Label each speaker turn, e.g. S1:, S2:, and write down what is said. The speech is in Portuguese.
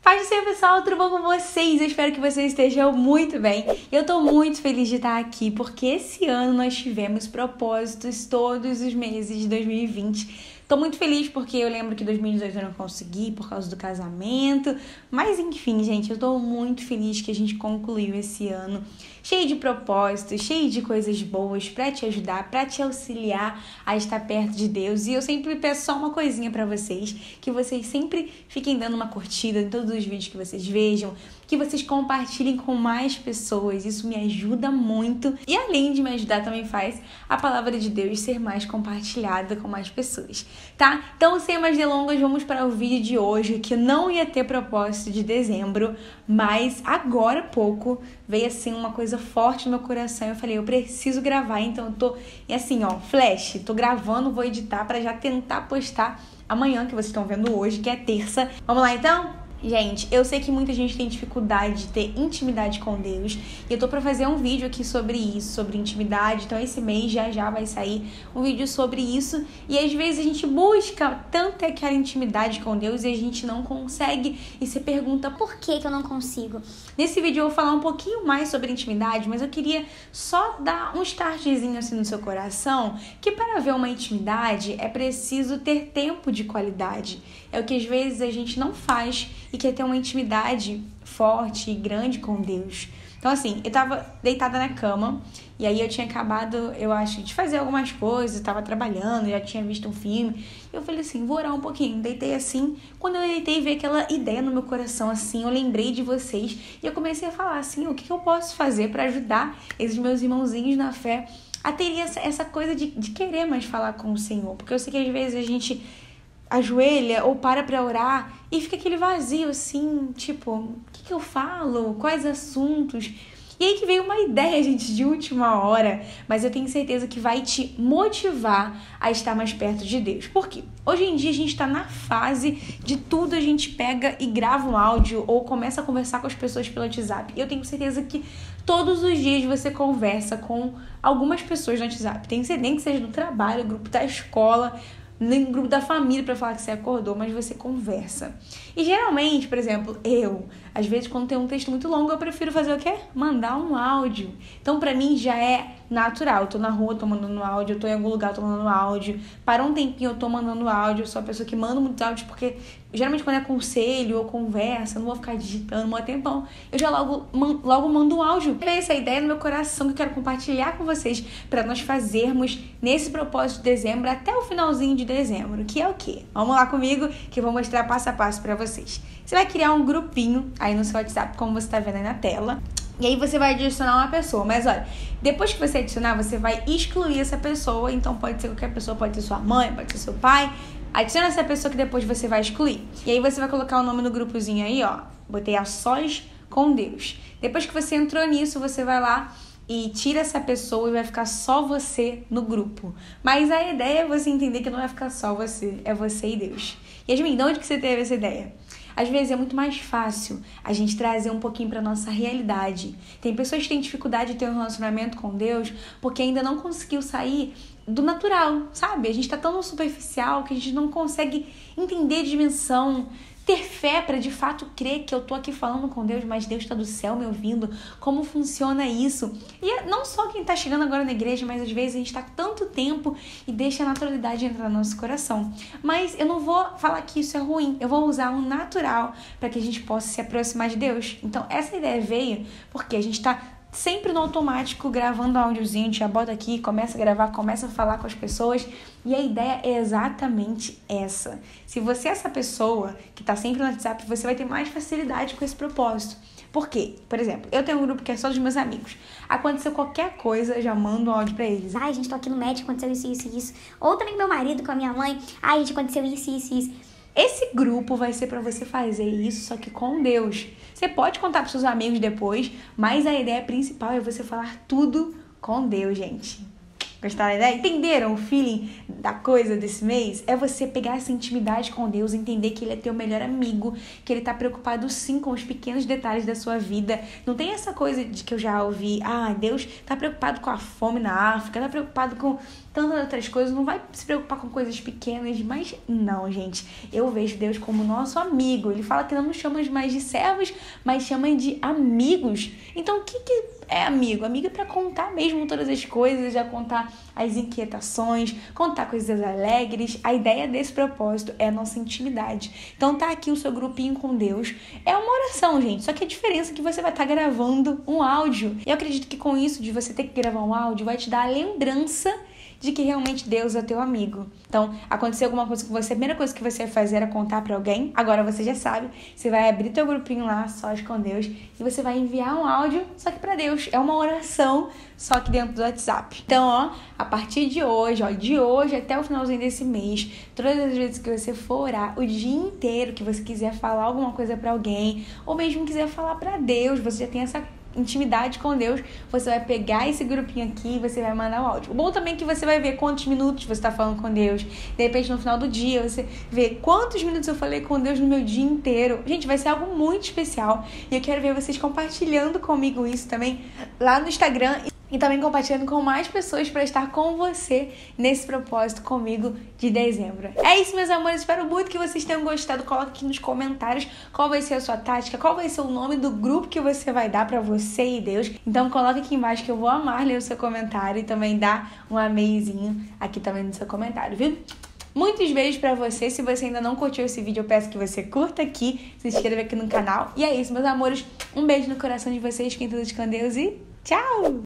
S1: Pode ser, pessoal, tudo bom com vocês? Eu espero que vocês estejam muito bem. Eu tô muito feliz de estar aqui, porque esse ano nós tivemos propósitos todos os meses de 2020. Tô muito feliz porque eu lembro que 2018 eu não consegui por causa do casamento. Mas enfim, gente, eu tô muito feliz que a gente concluiu esse ano cheio de propósitos, cheio de coisas boas pra te ajudar, pra te auxiliar a estar perto de Deus. E eu sempre peço só uma coisinha pra vocês, que vocês sempre fiquem dando uma curtida em todos os vídeos que vocês vejam, que vocês compartilhem com mais pessoas. Isso me ajuda muito. E além de me ajudar, também faz a palavra de Deus ser mais compartilhada com mais pessoas, tá? Então, sem mais delongas, vamos para o vídeo de hoje, que não ia ter propósito de dezembro, mas agora há pouco veio assim uma coisa forte no meu coração. Eu falei, eu preciso gravar, então eu tô assim, ó, flash, tô gravando, vou editar para já tentar postar amanhã, que vocês estão vendo hoje, que é terça. Vamos lá então? Gente, eu sei que muita gente tem dificuldade de ter intimidade com Deus e eu tô pra fazer um vídeo aqui sobre isso, sobre intimidade. Então esse mês já vai sair um vídeo sobre isso. E às vezes a gente busca tanto aquela intimidade com Deus e a gente não consegue. E você pergunta, por que eu não consigo? Nesse vídeo eu vou falar um pouquinho mais sobre intimidade, mas eu queria só dar um startzinho assim no seu coração, que para ver uma intimidade é preciso ter tempo de qualidade. É o que às vezes a gente não faz e quer ter uma intimidade forte e grande com Deus. Então assim, eu tava deitada na cama e aí eu tinha acabado, eu acho, de fazer algumas coisas, tava trabalhando, já tinha visto um filme. Eu falei assim, vou orar um pouquinho. Deitei assim, quando eu deitei veio aquela ideia no meu coração assim, eu lembrei de vocês e eu comecei a falar assim, o que eu posso fazer para ajudar esses meus irmãozinhos na fé a ter essa coisa de querer mais falar com o Senhor. Porque eu sei que às vezes a gente ajoelha ou para orar e fica aquele vazio assim, tipo, o que eu falo? Quais assuntos? E aí que veio uma ideia, gente, de última hora, mas eu tenho certeza que vai te motivar a estar mais perto de Deus. Por quê? Hoje em dia a gente está na fase de tudo a gente pega e grava um áudio ou começa a conversar com as pessoas pelo WhatsApp. E eu tenho certeza que todos os dias você conversa com algumas pessoas no WhatsApp. Tem nem que seja no trabalho, grupo da escola, nem grupo da família para falar que você acordou, mas você conversa. E geralmente, por exemplo, às vezes quando tem um texto muito longo, eu prefiro fazer o quê? Mandar um áudio. Então, pra mim, já é natural. Eu tô na rua, tô mandando áudio, eu tô em algum lugar, tô mandando áudio. Para um tempinho, eu tô mandando áudio. Eu sou a pessoa que manda muitos áudios, porque geralmente quando é conselho ou conversa, eu não vou ficar digitando um tempão. Eu já logo mando um áudio. Veio essa ideia no meu coração que eu quero compartilhar com vocês para nós fazermos nesse propósito de dezembro até o finalzinho de dezembro, que é o quê? Vamos lá comigo que eu vou mostrar passo a passo para vocês. Você vai criar um grupinho aí no seu WhatsApp, como você tá vendo aí na tela. E aí você vai adicionar uma pessoa. Mas olha, depois que você adicionar, você vai excluir essa pessoa. Então pode ser qualquer pessoa, pode ser sua mãe, pode ser seu pai. Adiciona essa pessoa que depois você vai excluir. E aí você vai colocar o nome no grupozinho aí, ó. Botei a sós com Deus. Depois que você entrou nisso, você vai lá e tira essa pessoa e vai ficar só você no grupo. Mas a ideia é você entender que não vai ficar só você, é você e Deus. Yasmin, de onde que você teve essa ideia? Às vezes é muito mais fácil a gente trazer um pouquinho para nossa realidade. Tem pessoas que têm dificuldade de ter um relacionamento com Deus porque ainda não conseguiu sair do natural, sabe? A gente tá tão superficial que a gente não consegue entender a dimensão, ter fé para de fato crer que eu tô aqui falando com Deus, mas Deus tá do céu me ouvindo. Como funciona isso? E não só quem tá chegando agora na igreja, mas às vezes a gente tá tanto tempo e deixa a naturalidade entrar no nosso coração. Mas eu não vou falar que isso é ruim. Eu vou usar um natural para que a gente possa se aproximar de Deus. Então essa ideia veio porque a gente tá sempre no automático, gravando áudiozinho, a gente já bota aqui, começa a gravar, começa a falar com as pessoas. E a ideia é exatamente essa. Se você é essa pessoa que tá sempre no WhatsApp, você vai ter mais facilidade com esse propósito. Por quê? Por exemplo, eu tenho um grupo que é só dos meus amigos. Aconteceu qualquer coisa, eu já mando um áudio pra eles.
S2: Ai, gente, tô aqui no médico, aconteceu isso, isso e isso. Ou também com meu marido, com a minha mãe. Ai, gente, aconteceu isso, isso e isso.
S1: Esse grupo vai ser para você fazer isso, só que com Deus. Você pode contar para seus amigos depois, mas a ideia principal é você falar tudo com Deus, gente. Gostaram da ideia? Entenderam o feeling da coisa desse mês? É você pegar essa intimidade com Deus, entender que Ele é teu melhor amigo, que Ele tá preocupado sim com os pequenos detalhes da sua vida. Não tem essa coisa de que eu já ouvi, Deus tá preocupado com a fome na África, tá preocupado com tantas outras coisas, não vai se preocupar com coisas pequenas, mas não, gente. Eu vejo Deus como nosso amigo. Ele fala que não nos chama mais de servos, mas chama de amigos. Então, o que é amigo? Amigo é pra contar mesmo todas as coisas, já contar as inquietações, contar coisas alegres. A ideia desse propósito é a nossa intimidade. Então, tá aqui o seu grupinho com Deus. É uma oração, gente. Só que a diferença é que você vai estar gravando um áudio. E eu acredito que com isso, de você ter que gravar um áudio, vai te dar a lembrança de que realmente Deus é teu amigo. Então, aconteceu alguma coisa com você, a primeira coisa que você vai fazer era contar pra alguém. Agora você já sabe, você vai abrir teu grupinho lá, sós com Deus, e você vai enviar um áudio, só que pra Deus. É uma oração, só que dentro do WhatsApp. Então, a partir de hoje, de hoje até o finalzinho desse mês, todas as vezes que você for orar, o dia inteiro que você quiser falar alguma coisa pra alguém, ou mesmo quiser falar pra Deus, você já tem essa intimidade com Deus, você vai pegar esse grupinho aqui e você vai mandar o áudio. O bom também é que você vai ver quantos minutos você está falando com Deus. De repente, no final do dia, você vê quantos minutos eu falei com Deus no meu dia inteiro. Gente, vai ser algo muito especial. E eu quero ver vocês compartilhando comigo isso também lá no Instagram. E também compartilhando com mais pessoas para estar com você nesse propósito comigo de dezembro. É isso, meus amores. Espero muito que vocês tenham gostado. Coloque aqui nos comentários qual vai ser a sua tática, qual vai ser o nome do grupo que você vai dar para você e Deus. Então coloque aqui embaixo que eu vou amar ler o seu comentário e também dar um ameizinho aqui também no seu comentário, viu? Muitos beijos pra você. Se você ainda não curtiu esse vídeo, eu peço que você curta aqui, se inscreva aqui no canal. E é isso, meus amores. Um beijo no coração de vocês, fiquem todos com Deus e tchau!